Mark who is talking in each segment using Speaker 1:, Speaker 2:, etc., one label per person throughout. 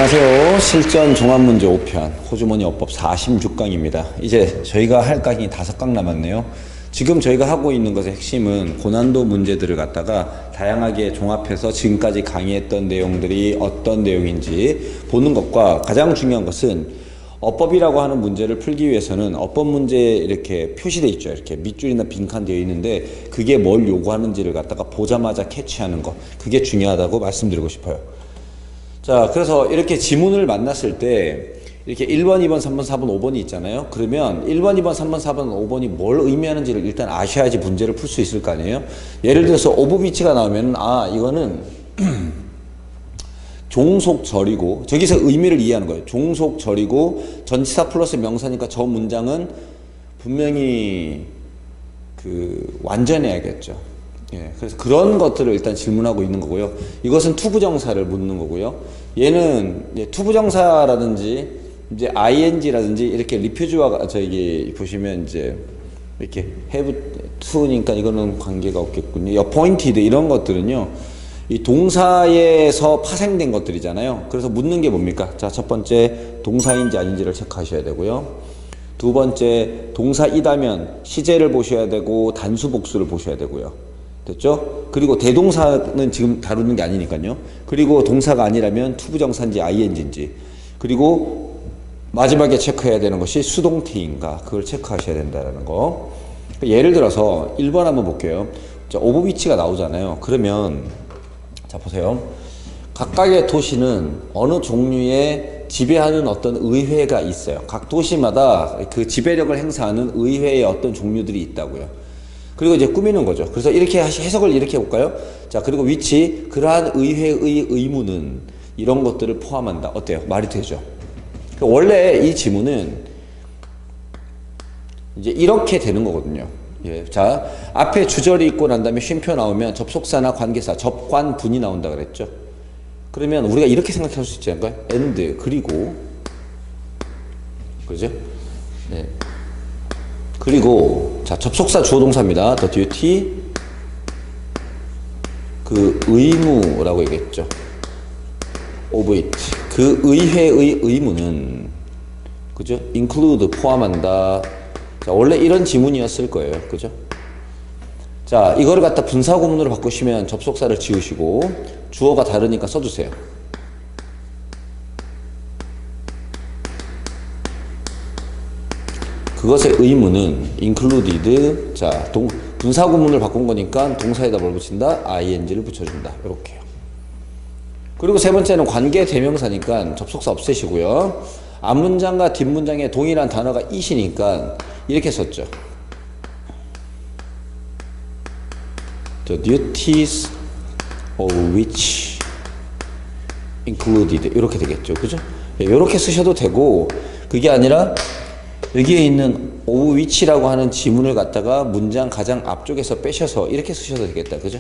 Speaker 1: 안녕하세요. 실전 종합문제 5편 호주머니 어법 46강입니다. 이제 저희가 할 강이 5강 남았네요. 지금 저희가 하고 있는 것의 핵심은 고난도 문제들을 갖다가 다양하게 종합해서 지금까지 강의했던 내용들이 어떤 내용인지 보는 것과, 가장 중요한 것은 어법이라고 하는 문제를 풀기 위해서는 어법 문제에 이렇게 표시되어 있죠. 이렇게 밑줄이나 빈칸 되어 있는데 그게 뭘 요구하는지를 갖다가 보자마자 캐치하는 것, 그게 중요하다고 말씀드리고 싶어요. 자, 그래서 이렇게 지문을 만났을 때 이렇게 1번, 2번, 3번, 4번, 5번이 있잖아요. 그러면 1번, 2번, 3번, 4번, 5번이 뭘 의미하는지를 일단 아셔야지 문제를 풀 수 있을 거 아니에요. 예를 들어서 오브비치가 나오면 이거는 종속절이고, 저기서 의미를 이해하는 거예요. 종속절이고 전치사 플러스 명사니까 저 문장은 분명히 완전해야겠죠. 예, 그래서 그런 것들을 일단 질문하고 있는 거고요. 이것은 투부정사를 묻는 거고요. 얘는 투부정사라든지 이제 ing라든지 이렇게 리퓨즈와 저기 보시면 이제 이렇게 have to니까 이거는 관계가 없겠군요. appointed 이런 것들은요, 이 동사에서 파생된 것들이잖아요. 그래서 묻는 게 뭡니까? 자, 첫 번째 동사인지 아닌지를 체크하셔야 되고요. 두 번째 동사이다면 시제를 보셔야 되고 단수 복수를 보셔야 되고요. 됐죠? 그리고 대동사는 지금 다루는 게 아니니까요. 그리고 동사가 아니라면 투부정사인지 ing인지, 그리고 마지막에 체크해야 되는 것이 수동태인가, 그걸 체크하셔야 된다는 거. 예를 들어서 1번 한번 볼게요. 자, 오브비치가 나오잖아요. 그러면 자, 보세요. 각각의 도시는 어느 종류의 지배하는 어떤 의회가 있어요. 각 도시마다 그 지배력을 행사하는 의회의 어떤 종류들이 있다고요. 그리고 이제 꾸미는 거죠. 그래서 이렇게 해석을 이렇게 해볼까요? 자, 그리고 위치, 그러한 의회의 의무는 이런 것들을 포함한다. 어때요? 말이 되죠? 원래 이 지문은 이제 이렇게 되는 거거든요. 예, 자, 앞에 주절이 있고 난 다음에 쉼표 나오면 접속사나 관계사, 접관분이 나온다 그랬죠? 그러면 우리가 이렇게 생각할 수 있지 않을까요? and, 그리고, 그죠? 네. 그리고, 자, 접속사 주어동사입니다. the duty, 그 의무라고 얘기했죠. of it. 그 의회의 의무는, 그죠? include, 포함한다. 자, 원래 이런 지문이었을 거예요. 그죠? 자, 이거를 갖다 분사구문으로 바꾸시면 접속사를 지우시고 주어가 다르니까 써주세요. 그것의 의무는 included. 자, 분사구문을 바꾼 거니까 동사에다 뭘 붙인다? ing를 붙여준다. 이렇게요. 그리고 세 번째는 관계 대명사니까 접속사 없애시고요. 앞문장과 뒷문장에 동일한 단어가 it이니까 이렇게 썼죠. The duties of which included. 이렇게 되겠죠. 그죠? 이렇게 쓰셔도 되고, 그게 아니라 여기에 있는 of which라고 하는 지문을 갖다가 문장 가장 앞쪽에서 빼셔서 이렇게 쓰셔도 되겠다. 그죠?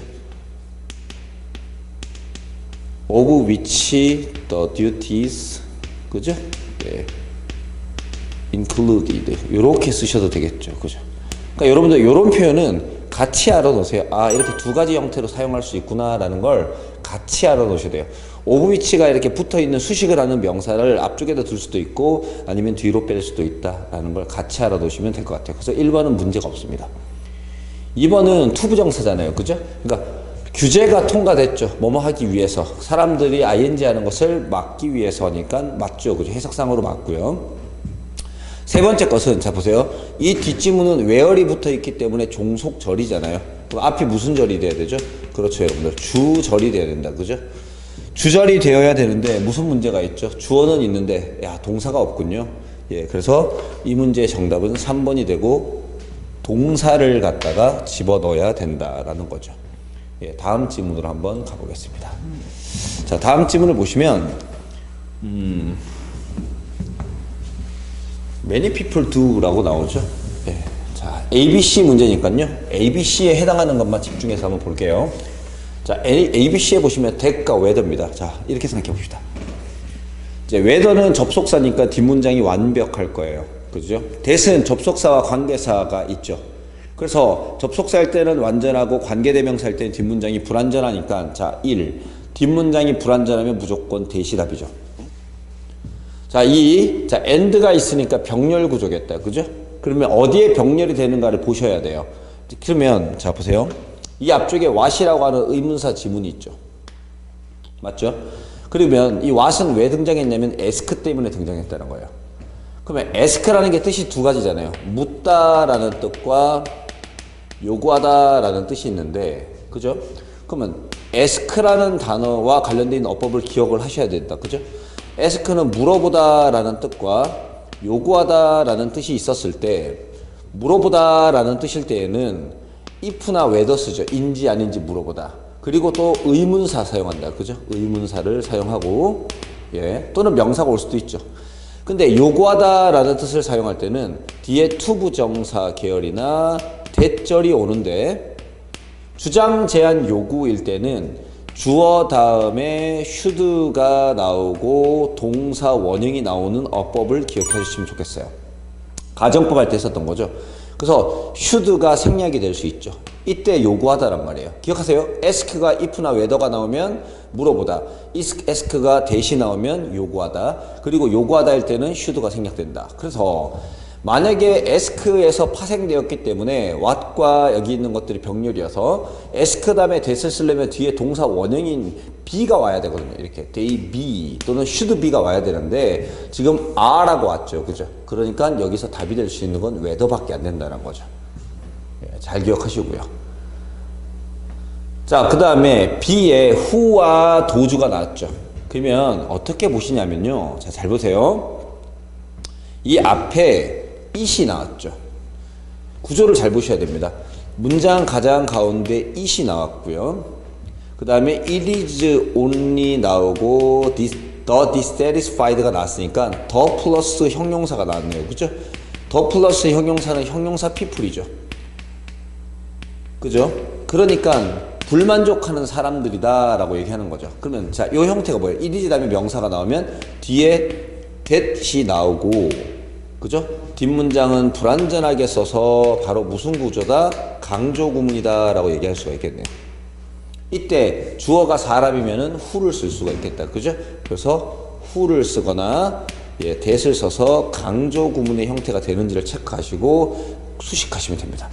Speaker 1: of which the duties, 그죠? 예. included. 이렇게 쓰셔도 되겠죠. 그죠? 그러니까 여러분들 이런 표현은 같이 알아놓으세요. 이렇게 두 가지 형태로 사용할 수 있구나라는 걸 같이 알아놓으셔야 돼요. of which가 이렇게 붙어있는 수식을 하는 명사를 앞쪽에다 둘 수도 있고 아니면 뒤로 뺄 수도 있다라는 걸 같이 알아놓으시면 될 것 같아요. 그래서 1번은 문제가 없습니다. 2번은 투부정사잖아요. 그죠? 그러니까 규제가 통과됐죠. 뭐뭐 하기 위해서. 사람들이 ing 하는 것을 막기 위해서니까 맞죠. 그죠? 해석상으로 맞고요. 세 번째 것은, 자, 보세요. 이 뒷지문은 where이 붙어 있기 때문에 종속절이잖아요. 그럼 앞이 무슨 절이 돼야 되죠? 그렇죠, 여러분들. 주절이 돼야 된다. 그죠? 주절이 되어야 되는데 무슨 문제가 있죠? 주어는 있는데 동사가 없군요. 예, 그래서 이 문제의 정답은 3번이 되고 동사를 갖다가 집어넣어야 된다라는 거죠. 예, 다음 지문으로 한번 가보겠습니다. 자, 다음 지문을 보시면 many people do 라고 나오죠. 예, 자, ABC 문제니까요. ABC에 해당하는 것만 집중해서 한번 볼게요. 자, ABC에 보시면 that과 whether입니다. 자, 이렇게 생각해 봅시다. 이제 whether는 접속사니까 뒷문장이 완벽할 거예요. 그죠? that은 접속사와 관계사가 있죠. 그래서 접속사일 때는 완전하고 관계대명사일 때는 뒷문장이 불완전하니까, 자, 1. 뒷문장이 불완전하면 무조건 that이 답이죠. 자, and가 있으니까 병렬 구조겠다. 그죠? 그러면 어디에 병렬이 되는가를 보셔야 돼요. 그러면, 자, 보세요. 이 앞쪽에 what이라고 하는 의문사 지문이 있죠. 맞죠? 그러면 이 what은 왜 등장했냐면 ask 때문에 등장했다는 거예요. 그러면 ask라는 게 뜻이 두 가지잖아요. 묻다라는 뜻과 요구하다라는 뜻이 있는데, 그죠? 그러면 ask라는 단어와 관련된 어법을 기억을 하셔야 된다. 그죠? ask는 물어보다라는 뜻과 요구하다라는 뜻이 있었을 때, 물어보다라는 뜻일 때에는 if나 whether 쓰죠. 인지 아닌지 물어보다. 그리고 또 의문사 사용한다. 그죠? 의문사를 사용하고, 예, 또는 명사가 올 수도 있죠. 근데 요구하다라는 뜻을 사용할 때는 뒤에 투부정사 계열이나 대절이 오는데, 주장, 제안, 요구일 때는 주어 다음에 should가 나오고 동사 원형이 나오는 어법을 기억해 주시면 좋겠어요. 가정법 할 때 썼던 거죠. 그래서 should가 생략이 될 수 있죠. 이때 요구하다란 말이에요. 기억하세요. ask가 if나 whether가 나오면 물어보다. ask가 대시 나오면 요구하다. 그리고 요구하다 할 때는 should가 생략된다. 그래서 만약에 ask에서 파생되었기 때문에 what과 여기 있는 것들이 병렬이어서 ask 다음에 that을 쓰려면 뒤에 동사 원형인 be가 와야 되거든요. 이렇게 they be 또는 should be가 와야 되는데 지금 are라고 왔죠. 그죠? 그러니까 여기서 답이 될 수 있는 건 whether밖에 안 된다는 거죠. 예, 잘 기억하시고요. 자, 그 다음에 be에 who와 도주가 나왔죠. 그러면 어떻게 보시냐면요. 자, 잘 보세요. 이 앞에 it이 나왔죠. 구조를 잘 보셔야 됩니다. 문장 가장 가운데 it이 나왔고요. 그 다음에 it is only 나오고 the dissatisfied가 나왔으니까 the 플러스 형용사가 나왔네요. 그죠? the 플러스 형용사는 형용사 people이죠. 그죠? 그러니까 불만족하는 사람들이다 라고 얘기하는 거죠. 그러면 자, 이 형태가 뭐예요? it is 다음에 명사가 나오면 뒤에 that이 나오고, 그죠? 뒷문장은 불완전하게 써서 바로 무슨 구조다? 강조 구문이다 라고 얘기할 수가 있겠네요. 이때 주어가 사람이면은 who를 쓸 수가 있겠다. 그죠? 그래서 who를 쓰거나 예, that을 써서 강조 구문의 형태가 되는지를 체크하시고 수식하시면 됩니다.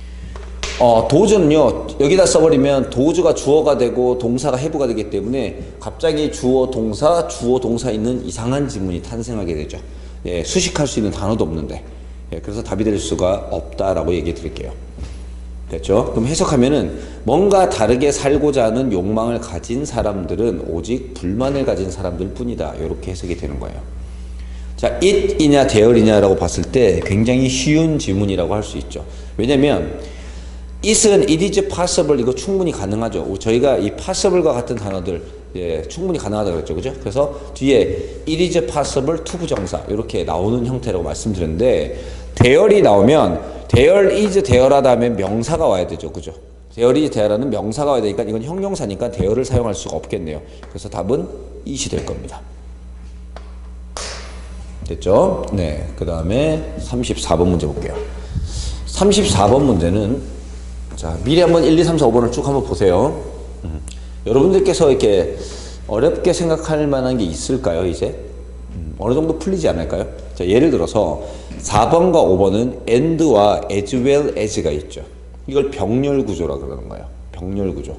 Speaker 1: 도주는요, 여기다 써버리면 도주가 주어가 되고 동사가 해부가 되기 때문에 갑자기 주어 동사 있는 이상한 지문이 탄생하게 되죠. 예, 수식할 수 있는 단어도 없는데. 예, 그래서 답이 될 수가 없다라고 얘기해 드릴게요. 됐죠? 그럼 해석하면은 뭔가 다르게 살고자 하는 욕망을 가진 사람들은 오직 불만을 가진 사람들 뿐이다. 이렇게 해석이 되는 거예요. 자, it이냐 there이냐라고 봤을 때 굉장히 쉬운 지문이라고 할 수 있죠. 왜냐면 it은 it is possible 이거 충분히 가능하죠. 저희가 이 possible과 같은 단어들 예, 충분히 가능하다고 그랬죠. 그죠? 그래서 뒤에 it is possible to 부정사 이렇게 나오는 형태라고 말씀드렸는데 there이 나오면 there is there하다 하면 명사가 와야 되죠. 그죠? there is there라는 명사가 와야 되니까 이건 형용사니까 there를 사용할 수가 없겠네요. 그래서 답은 it이 될 겁니다. 됐죠? 네. 그 다음에 34번 문제 볼게요. 34번 문제는 자, 미리 한번 1, 2, 3, 4, 5번을 쭉 한번 보세요. 여러분들께서 이렇게 어렵게 생각할 만한 게 있을까요, 이제? 어느 정도 풀리지 않을까요? 자, 예를 들어서 4번과 5번은 and와 as well as가 있죠. 이걸 병렬 구조라 그러는 거예요. 병렬 구조.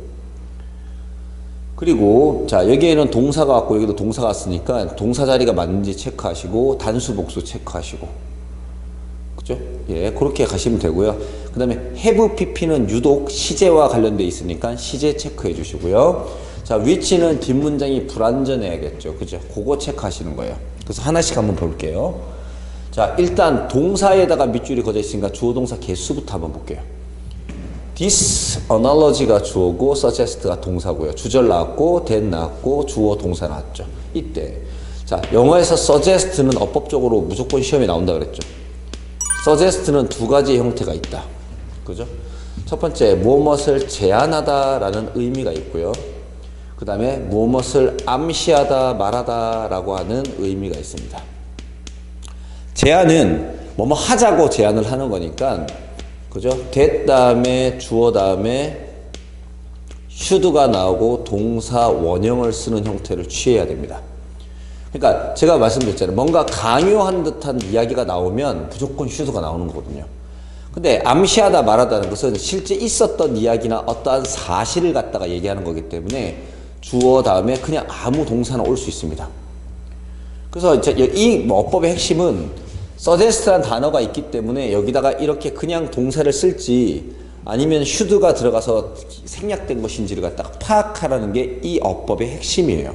Speaker 1: 그리고 자, 여기에는 동사가 왔고 여기도 동사가 왔으니까 동사 자리가 맞는지 체크하시고 단수 복수 체크하시고. 그죠? 예, 그렇게 가시면 되고요. 그 다음에 have pp는 유독 시제와 관련돼 있으니까 시제 체크해 주시고요. 자, which는 뒷문장이 불완전해야겠죠. 그죠? 그거 체크하시는 거예요. 그래서 하나씩 한번 볼게요. 자, 일단 동사에다가 밑줄이 그어져 있으니까 주어 동사 개수부터 한번 볼게요. this analogy가 주어고 suggest가 동사고요. 주절 나왔고 that 나왔고 주어 동사 나왔죠. 이때 자, 영어에서 suggest는 어법적으로 무조건 시험에 나온다 그랬죠. suggest는 두 가지 형태가 있다. 그죠? 첫 번째, 무엇을 제안하다 라는 의미가 있고요. 그 다음에 무엇을 암시하다, 말하다 라고 하는 의미가 있습니다. 제안은 뭐뭐 하자고 제안을 하는 거니까, 그죠? that 다음에 주어 다음에 should가 나오고 동사 원형을 쓰는 형태를 취해야 됩니다. 그러니까 제가 말씀드렸잖아요. 뭔가 강요한 듯한 이야기가 나오면 무조건 should가 나오는 거거든요. 근데 암시하다 말하다는 것은 실제 있었던 이야기나 어떠한 사실을 갖다가 얘기하는 거기 때문에 주어 다음에 그냥 아무 동사나 올 수 있습니다. 그래서 이 어법의 핵심은 suggest라는 단어가 있기 때문에 여기다가 이렇게 그냥 동사를 쓸지 아니면 should가 들어가서 생략된 것인지를 갖다가 파악하라는 게 이 어법의 핵심이에요.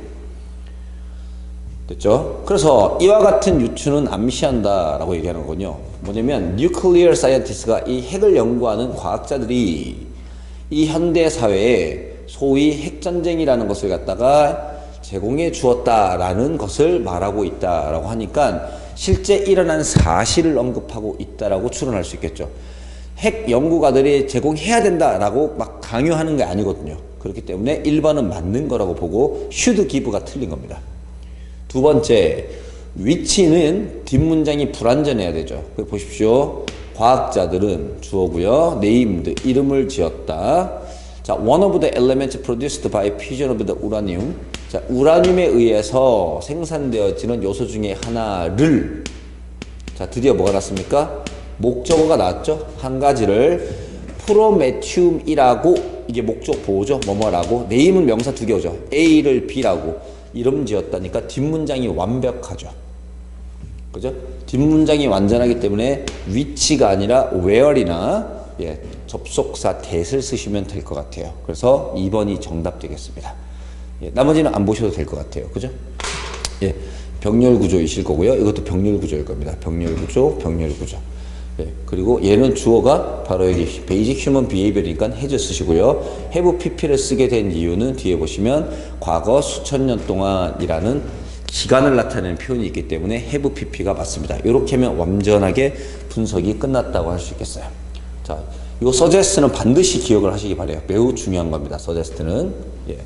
Speaker 1: 됐죠? 그래서 이와 같은 유추는 암시한다 라고 얘기하는 거군요. 뭐냐면 nuclear scientist가 이 핵을 연구하는 과학자들이 이 현대 사회에 소위 핵전쟁이라는 것을 갖다가 제공해 주었다라는 것을 말하고 있다라고 하니까 실제 일어난 사실을 언급하고 있다라고 추론할 수 있겠죠. 핵 연구가들이 제공해야 된다라고 막 강요하는 게 아니거든요. 그렇기 때문에 1번은 맞는 거라고 보고 should give가 틀린 겁니다. 두 번째, which는 뒷문장이 불완전해야 되죠. 보십시오. 과학자들은 주어고요. named, 이름을 지었다. 자, one of the elements produced by fission of the uranium. 자, 우라늄에 의해서 생산되어지는 요소 중에 하나를, 자, 드디어 뭐가 났습니까? 목적어가 나왔죠. 한 가지를 프로메티움이라고, 이게 목적 보호죠. 뭐뭐라고. name은 명사 두 개죠. A를 B라고 이름 지었다니까 뒷문장이 완벽하죠. 그죠? 뒷문장이 완전하기 때문에 which가 아니라 where이나 예, 접속사 that을 쓰시면 될 것 같아요. 그래서 2번이 정답 되겠습니다. 예, 나머지는 안 보셔도 될 것 같아요. 그죠? 예, 병렬 구조이실 거고요. 이것도 병렬 구조일 겁니다. 병렬 구조, 병렬 구조. 예, 그리고 얘는 주어가 바로 여기 basic human behavior이니까 has 쓰시고요. have pp를 쓰게 된 이유는 뒤에 보시면 과거 수천 년 동안이라는 기간을 나타내는 표현이 있기 때문에 have pp가 맞습니다. 이렇게 하면 완전하게 분석이 끝났다고 할 수 있겠어요. 자, 요 suggest는 반드시 기억을 하시기 바래요. 매우 중요한 겁니다. suggest는. 예.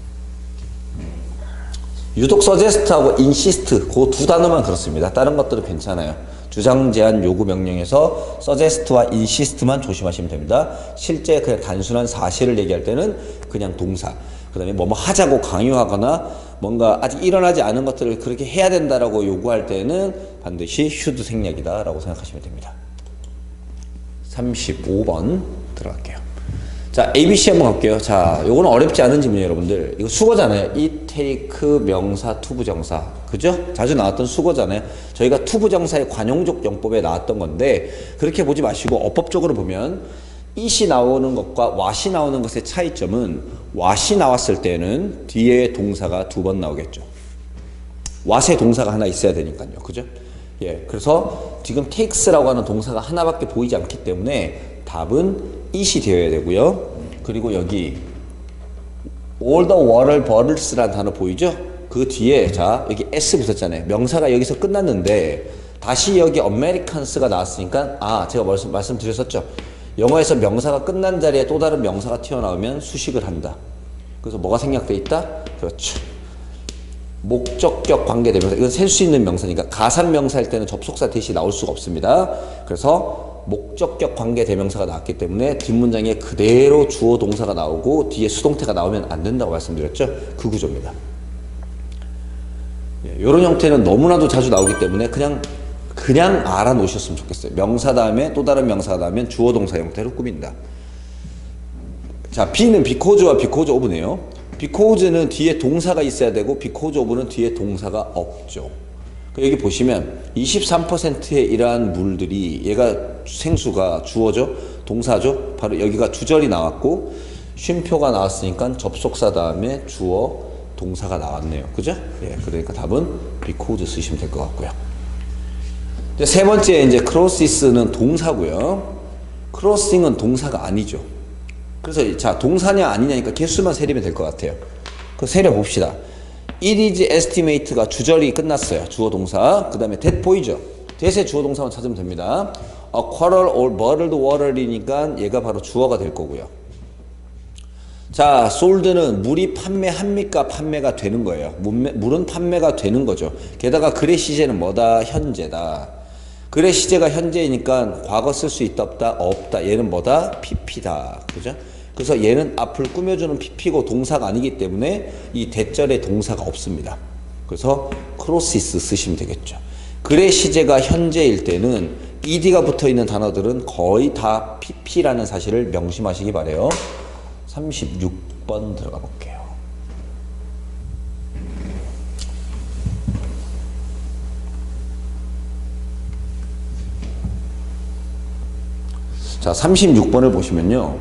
Speaker 1: 유독 suggest하고 insist 그 두 단어만 그렇습니다. 다른 것들은 괜찮아요. 주장, 제안, 요구, 명령에서 suggest와 insist만 조심하시면 됩니다. 실제 그냥 단순한 사실을 얘기할 때는 그냥 동사, 그 다음에 뭐뭐 하자고 강요하거나 뭔가 아직 일어나지 않은 것들을 그렇게 해야 된다라고 요구할 때는 반드시 should 생략이다 라고 생각하시면 됩니다. 35번 들어갈게요. 자, ABC 한번 갈게요. 자, 요거는 어렵지 않은 질문이에요, 여러분들. 이거 수거잖아요. it, take, 명사, 투부정사. 그죠? 자주 나왔던 수거잖아요. 저희가 투부정사의 관용적 용법에 나왔던 건데, 그렇게 보지 마시고, 어법적으로 보면, it이 나오는 것과 what이 나오는 것의 차이점은, what이 나왔을 때는 뒤에 동사가 두 번 나오겠죠. what의 동사가 하나 있어야 되니까요. 그죠? 예. 그래서 지금 takes라고 하는 동사가 하나밖에 보이지 않기 때문에 답은 it이 되어야 되고요. 그리고 여기 all the water bottles라는 단어 보이죠? 그 뒤에 자 여기 s 붙었잖아요. 명사가 여기서 끝났는데 다시 여기 Americans가 나왔으니까 아 제가 말씀드렸었죠. 영어에서 명사가 끝난 자리에 또 다른 명사가 튀어나오면 수식을 한다. 그래서 뭐가 생략돼 있다? 그렇죠. 목적격 관계대명사. 이건 셀 수 있는 명사니까 가산명사일 때는 접속사 대시 나올 수가 없습니다. 그래서 목적격 관계대명사가 나왔기 때문에 뒷문장에 그대로 주어 동사가 나오고 뒤에 수동태가 나오면 안 된다고 말씀드렸죠. 그 구조입니다. 이런 형태는 너무나도 자주 나오기 때문에 그냥 알아놓으셨으면 좋겠어요. 명사 다음에 또 다른 명사가 나오면 주어 동사 형태로 꾸민다. 자, B는 because와 because of네요. because는 뒤에 동사가 있어야 되고 because of는 뒤에 동사가 없죠. 여기 보시면 23%의 이러한 물들이 얘가 생수가 주어죠. 동사죠. 바로 여기가 주절이 나왔고 쉼표가 나왔으니까 접속사 다음에 주어 동사가 나왔네요. 그죠? 예, 그러니까 답은 because 쓰시면 될 것 같고요. 세 번째 이제 crosses는 동사고요. crossing은 동사가 아니죠. 그래서 자 동사냐 아니냐니까 개수만 세리면 될 것 같아요. 그 세려 봅시다. It is estimate가 주절이 끝났어요. 주어 동사. 그 다음에 that 보이죠? that의 주어 동사만 찾으면 됩니다. A quarrel or bottled water이니까 얘가 바로 주어가 될 거고요. 자, sold는 물이 판매합니까? 판매가 되는 거예요. 물은 판매가 되는 거죠. 게다가 글의 시제는 뭐다? 현재다. 글의 시제가 현재이니까 과거 쓸 수 있다 없다? 없다. 얘는 뭐다? pp다. 그죠? 그래서 얘는 앞을 꾸며주는 pp고 동사가 아니기 때문에 이 대절에 동사가 없습니다. 그래서 크로시스 쓰시면 되겠죠. 글의 시제가 현재일 때는 ed가 붙어 있는 단어들은 거의 다 pp라는 사실을 명심하시기 바래요. 36번 들어가 볼게요. 자, 36번을 보시면요.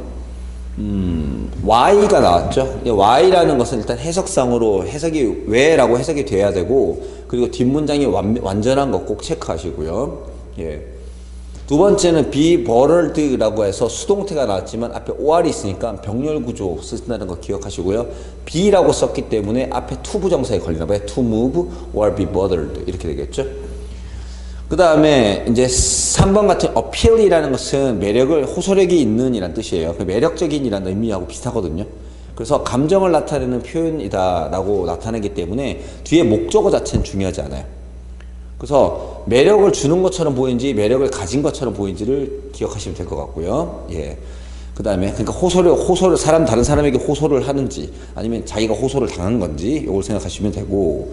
Speaker 1: Y가 나왔죠. Y라는 것은 일단 해석상으로 해석이 왜라고 해석이 돼야 되고, 그리고 뒷문장이 완전한 거 꼭 체크하시고요. 예. 두 번째는 be bothered라고 해서 수동태가 나왔지만 앞에 or이 있으니까 병렬 구조 쓰신다는 거 기억하시고요. be라고 썼기 때문에 앞에 to 부정사에 걸리나 봐요. to move or be bothered 이렇게 되겠죠. 그 다음에 이제 3번 같은 appeal이라는 것은 매력을, 호소력이 있는 이란 뜻이에요. 매력적인 이란 의미하고 비슷하거든요. 그래서 감정을 나타내는 표현이다 라고 나타내기 때문에 뒤에 목적어 자체는 중요하지 않아요. 그래서 매력을 주는 것처럼 보이는지 매력을 가진 것처럼 보이는지를 기억하시면 될 것 같고요. 예. 그 다음에 그러니까 호소를 다른 사람에게 호소를 하는지 아니면 자기가 호소를 당한 건지 이걸 생각하시면 되고,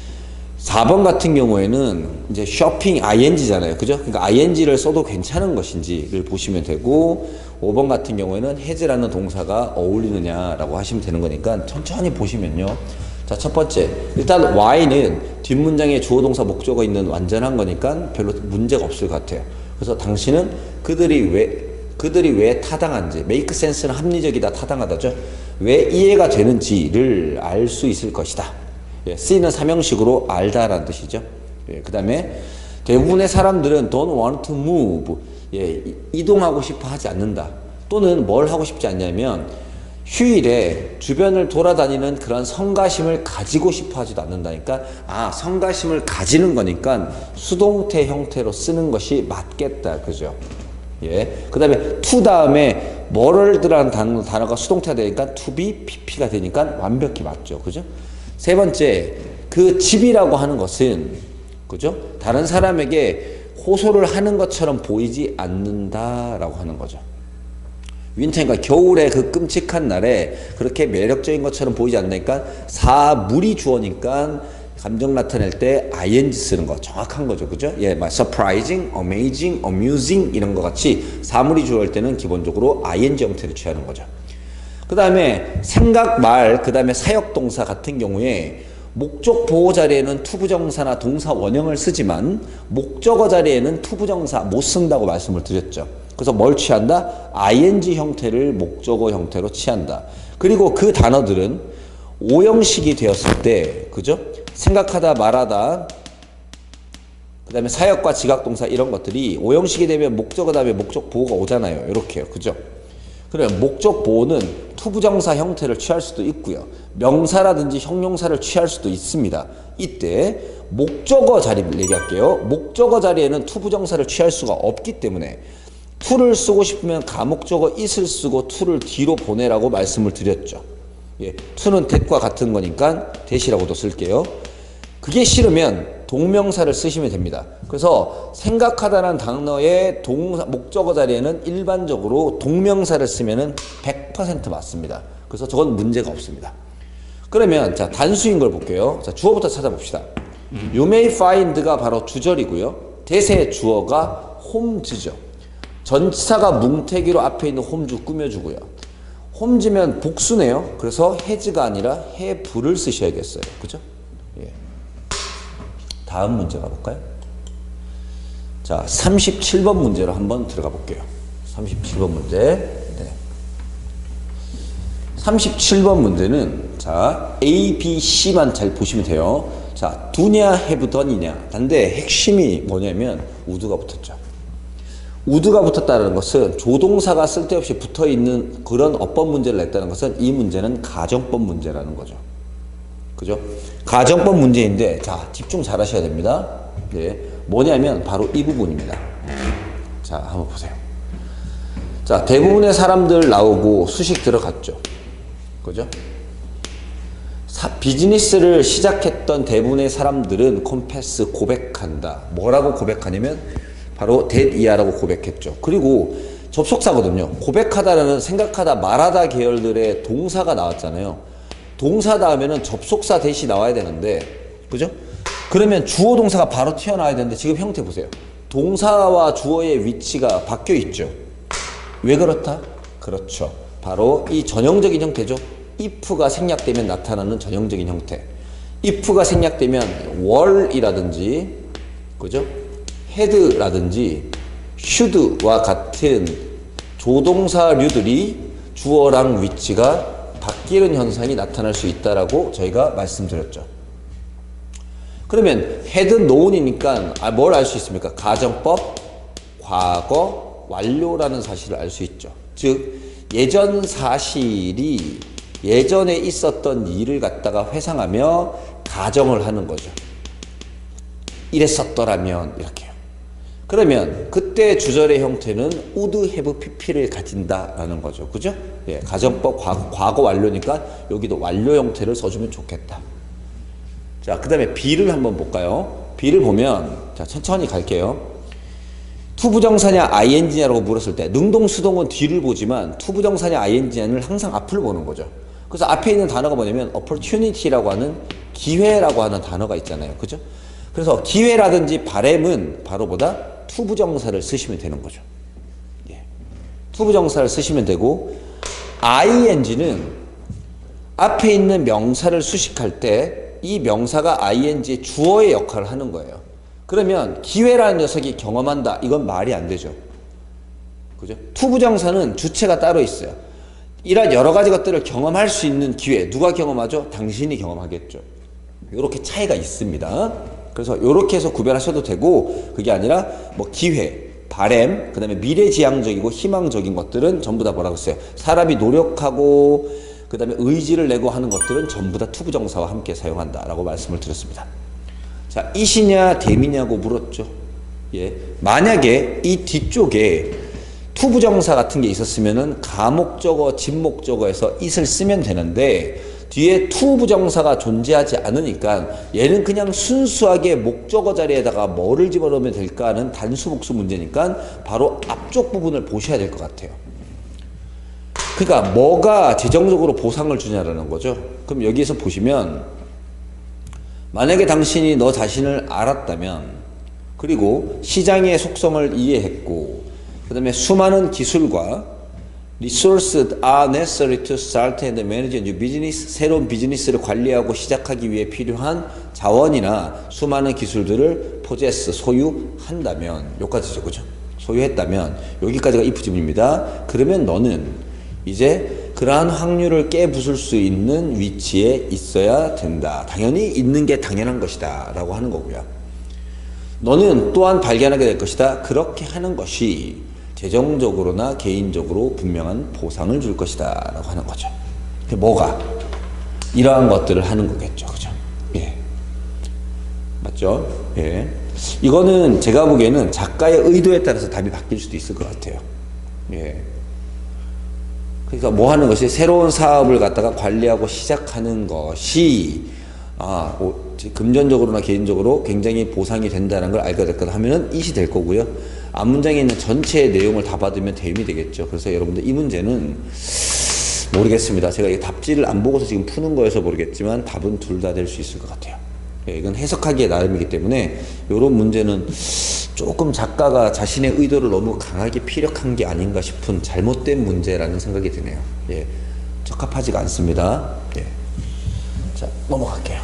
Speaker 1: 4번 같은 경우에는 이제 shopping ing잖아요. 그죠? 그러니까 ing를 써도 괜찮은 것인지를 보시면 되고, 5번 같은 경우에는 has라는 동사가 어울리느냐라고 하시면 되는 거니까 천천히 보시면요. 자, 첫 번째. 일단 y는 뒷문장에 주어 동사 목적어 있는 완전한 거니까 별로 문제가 없을 것 같아요. 그래서 당신은 그들이 왜 타당한지, make sense는 합리적이다, 타당하다죠. 왜 이해가 되는지를 알 수 있을 것이다. 예, C는 삼형식으로 알다라는 뜻이죠. 예, 그 다음에 대부분의 사람들은 don't want to move. 예, 이동하고 싶어 하지 않는다. 또는 뭘 하고 싶지 않냐면 휴일에 주변을 돌아다니는 그런 성가심을 가지고 싶어 하지도 않는다니까, 성가심을 가지는 거니까 수동태 형태로 쓰는 것이 맞겠다. 그죠? 예. 그 다음에 to 다음에 뭐를 들어간 단어가 수동태가 되니까 to be, pp가 되니까 완벽히 맞죠. 그죠? 세 번째, 그 집이라고 하는 것은, 그죠? 다른 사람에게 호소를 하는 것처럼 보이지 않는다라고 하는 거죠. 윈터니까 겨울에 그 끔찍한 날에 그렇게 매력적인 것처럼 보이지 않으니까 사물이 주어니까 감정 나타낼 때 ing 쓰는 거 정확한 거죠. 그죠? 예, surprising, amazing, amusing 이런 거 같이 사물이 주어일 때는 기본적으로 ing 형태를 취하는 거죠. 그 다음에 생각, 말, 그 다음에 사역동사 같은 경우에 목적 보호 자리에는 투부정사나 동사 원형을 쓰지만 목적어 자리에는 투부정사 못 쓴다고 말씀을 드렸죠. 그래서 뭘 취한다? ing 형태를 목적어 형태로 취한다. 그리고 그 단어들은 오형식이 되었을 때, 그죠? 생각하다, 말하다, 그 다음에 사역과 지각동사 이런 것들이 오형식이 되면 목적어 다음에 목적 보호가 오잖아요. 이렇게요. 그죠? 그래, 목적 보호는 투부정사 형태를 취할 수도 있고요. 명사라든지 형용사를 취할 수도 있습니다. 이때 목적어 자리를 얘기할게요. 목적어 자리에는 투부정사를 취할 수가 없기 때문에 to를 쓰고 싶으면 가목적어 it을 쓰고 to를 뒤로 보내라고 말씀을 드렸죠. 예, to는 that과 같은 거니까 that이라고도 쓸게요. 그게 싫으면 동명사를 쓰시면 됩니다. 그래서 생각하다라는 단어의 목적어 자리에는 일반적으로 동명사를 쓰면은 100% 맞습니다. 그래서 저건 문제가 없습니다. 그러면 자, 단수인 걸 볼게요. 자, 주어부터 찾아봅시다. You may find가 바로 주절이고요. 대세의 주어가 홈즈죠. 전치사가 뭉태기로 앞에 있는 홈즈 꾸며주고요. 홈즈면 복수네요. 그래서 has가 아니라 have를 쓰셔야겠어요. 그죠? 예. 다음 문제 가볼까요? 자, 37번 문제로 한번 들어가 볼게요. 37번 문제. 네. 37번 문제는 자, A, B, C만 잘 보시면 돼요. 자, do냐, have done이냐. 근데 핵심이 뭐냐면 would가 붙었죠. would가 붙었다는 것은 조동사가 쓸데없이 붙어있는 그런 어법 문제를 냈다는 것은 이 문제는 가정법 문제라는 거죠. 그죠? 가정법 문제인데, 자, 집중 잘 하셔야 됩니다. 예. 뭐냐면, 바로 이 부분입니다. 자, 한번 보세요. 자, 대부분의 사람들 나오고 수식 들어갔죠. 그죠? 비즈니스를 시작했던 대부분의 사람들은 confess, 고백한다. 뭐라고 고백하냐면, 바로 that 이하라고 고백했죠. 그리고 접속사거든요. 고백하다라는 생각하다, 말하다 계열들의 동사가 나왔잖아요. 동사 다음에는 접속사 대시 나와야 되는데 그죠? 그러면 주어 동사가 바로 튀어나와야 되는데 지금 형태 보세요. 동사와 주어의 위치가 바뀌어 있죠. 왜 그렇다? 그렇죠. 바로 이 전형적인 형태죠. if가 생략되면 나타나는 전형적인 형태. if가 생략되면 were-이라든지, 그죠? had라든지 should와 같은 조동사류들이 주어랑 위치가 바뀌는 현상이 나타날 수 있다라고 저희가 말씀드렸죠. 그러면 had known이니까 뭘 알 수 있습니까? 가정법, 과거, 완료라는 사실을 알 수 있죠. 즉 예전 사실이 예전에 있었던 일을 갖다가 회상하며 가정을 하는 거죠. 이랬었더라면 이렇게요. 그러면 그때 주절의 형태는 would have pp를 가진다라는 거죠. 그죠? 예, 가정법 과거 완료니까 여기도 완료 형태를 써주면 좋겠다. 자, 그 다음에 B를 한번 볼까요? B를 보면, 자, 천천히 갈게요. 투부정사냐 ing냐라고 물었을 때 능동수동은 뒤를 보지만 투부정사냐 ing냐는 항상 앞을 보는 거죠. 그래서 앞에 있는 단어가 뭐냐면 opportunity라고 하는 기회라고 하는 단어가 있잖아요. 그죠? 그래서 기회라든지 바램은 바로보다 투부정사를 쓰시면 되는 거죠. 예. 투부정사를 쓰시면 되고 ing는 앞에 있는 명사를 수식할 때 이 명사가 ing의 주어의 역할을 하는 거예요. 그러면 기회라는 녀석이 경험한다. 이건 말이 안 되죠. 그죠? 투부정사는 주체가 따로 있어요. 이런 여러 가지 것들을 경험할 수 있는 기회. 누가 경험하죠? 당신이 경험하겠죠. 이렇게 차이가 있습니다. 그래서 이렇게 해서 구별하셔도 되고 그게 아니라 뭐 기회, 바램, 그 다음에 미래지향적이고 희망적인 것들은 전부 다 뭐라고 했어요? 사람이 노력하고 그 다음에 의지를 내고 하는 것들은 전부 다 투부정사와 함께 사용한다라고 말씀을 드렸습니다. 자, 이시냐 댐이냐고 물었죠. 예. 만약에 이 뒤쪽에 투부정사 같은 게 있었으면은 가목적어, 진목적어에서 it을 쓰면 되는데 뒤에 투부정사가 존재하지 않으니까 얘는 그냥 순수하게 목적어 자리에다가 뭐를 집어넣으면 될까 하는 단수복수 문제니까 바로 앞쪽 부분을 보셔야 될 것 같아요. 그러니까 뭐가 재정적으로 보상을 주냐라는 거죠. 그럼 여기에서 보시면 만약에 당신이 너 자신을 알았다면 그리고 시장의 속성을 이해했고 그 다음에 수많은 기술과 resources are necessary to start and manage a new business 새로운 비즈니스를 관리하고 시작하기 위해 필요한 자원이나 수많은 기술들을 possess 소유한다면 여기까지죠. 그죠? 소유했다면 여기까지가 if 지문입니다. 그러면 너는 이제 그러한 확률을 깨부술 수 있는 위치에 있어야 된다. 당연히 있는 게 당연한 것이다 라고 하는 거고요. 너는 또한 발견하게 될 것이다. 그렇게 하는 것이 재정적으로나 개인적으로 분명한 보상을 줄 것이다 라고 하는 거죠. 뭐가? 이러한 것들을 하는 거겠죠. 그죠? 예. 맞죠? 예. 이거는 제가 보기에는 작가의 의도에 따라서 답이 바뀔 수도 있을 것 같아요. 예. 그러니까 뭐 하는 것이 새로운 사업을 갖다가 관리하고 시작하는 것이 금전적으로나 개인적으로 굉장히 보상이 된다는 걸 알게 될 거다 하면은 it이 될 거고요. 앞문장에 있는 전체의 내용을 다 받으면 댐이 되겠죠. 그래서 여러분들 이 문제는 모르겠습니다. 제가 이 답지를 안 보고서 지금 푸는 거여서 모르겠지만 답은 둘 다 될 수 있을 것 같아요. 예, 이건 해석하기에 나름이기 때문에 이런 문제는 조금 작가가 자신의 의도를 너무 강하게 피력한 게 아닌가 싶은 잘못된 문제라는 생각이 드네요. 예, 적합하지가 않습니다. 예. 자, 넘어갈게요.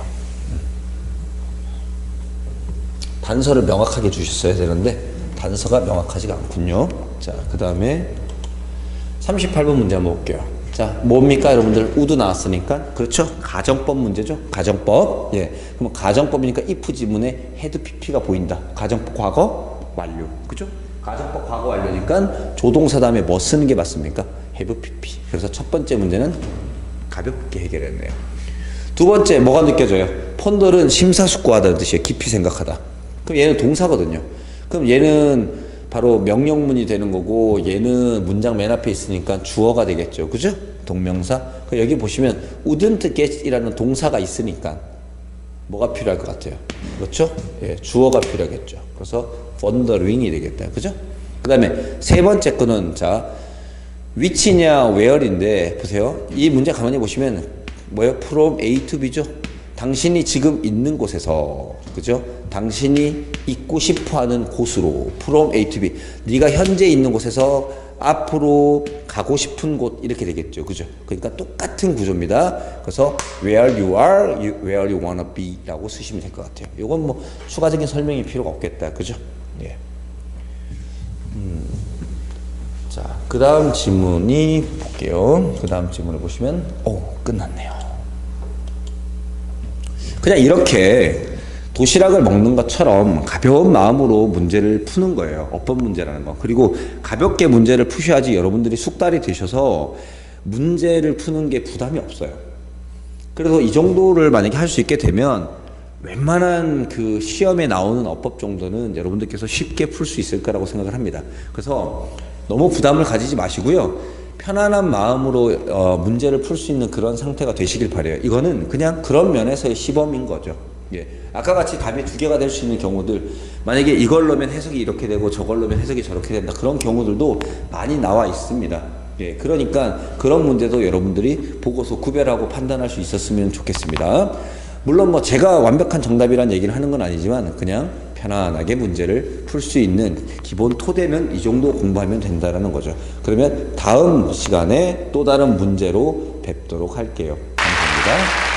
Speaker 1: 단서를 명확하게 주셨어야 되는데 단서가 명확하지가 않군요. 자, 그 다음에 38번 문제 한번 볼게요. 자, 뭡니까 여러분들? 우드 나왔으니까 그렇죠? 가정법 문제죠. 가정법. 예, 그럼 가정법이니까 if 지문에 had pp가 보인다. 가정법 과거 완료. 그죠? 가정법 과거 완료니까 조동사 다음에 뭐 쓰는 게 맞습니까? have pp. 그래서 첫 번째 문제는 가볍게 해결했네요. 두 번째 뭐가 느껴져요? 폰더는 심사숙고하다는 뜻이에요. 깊이 생각하다. 그럼 얘는 동사거든요. 그럼 얘는 바로 명령문이 되는 거고 얘는 문장 맨 앞에 있으니까 주어가 되겠죠. 그죠? 동명사. 여기 보시면 wouldn't get이라는 동사가 있으니까 뭐가 필요할 것 같아요? 그렇죠? 예, 주어가 필요하겠죠. 그래서 wondering이 되겠다. 그죠? 그 다음에 세 번째 거는 자 which냐 where인데 보세요. 이 문제 가만히 보시면 뭐예요? from A to B죠? 당신이 지금 있는 곳에서, 그죠? 당신이 있고 싶어하는 곳으로, from A to B. 네가 현재 있는 곳에서 앞으로 가고 싶은 곳, 이렇게 되겠죠, 그죠? 그러니까 똑같은 구조입니다. 그래서 where you are, where you wanna be라고 쓰시면 될 것 같아요. 이건 뭐 추가적인 설명이 필요가 없겠다, 그죠? 예. 자, 그 다음 질문이 볼게요. 그 다음 질문을 보시면, 끝났네요. 그냥 이렇게 도시락을 먹는 것처럼 가벼운 마음으로 문제를 푸는 거예요. 어법 문제라는 거. 그리고 가볍게 문제를 푸셔야지 여러분들이 숙달이 되셔서 문제를 푸는 게 부담이 없어요. 그래서 이 정도를 만약에 할 수 있게 되면 웬만한 그 시험에 나오는 어법 정도는 여러분들께서 쉽게 풀 수 있을 거라고 생각을 합니다. 그래서 너무 부담을 가지지 마시고요. 편안한 마음으로 문제를 풀 수 있는 그런 상태가 되시길 바래요. 이거는 그냥 그런 면에서의 시범인 거죠. 예. 아까 같이 답이 두 개가 될 수 있는 경우들, 만약에 이걸 넣으면 해석이 이렇게 되고 저걸 넣으면 해석이 저렇게 된다, 그런 경우들도 많이 나와 있습니다. 예. 그러니까 그런 문제도 여러분들이 보고서 구별하고 판단할 수 있었으면 좋겠습니다. 물론 뭐 제가 완벽한 정답이란 얘기를 하는 건 아니지만 그냥 편안하게 문제를 풀 수 있는 기본 토대는 이 정도 공부하면 된다라는 거죠. 그러면 다음 시간에 또 다른 문제로 뵙도록 할게요. 감사합니다.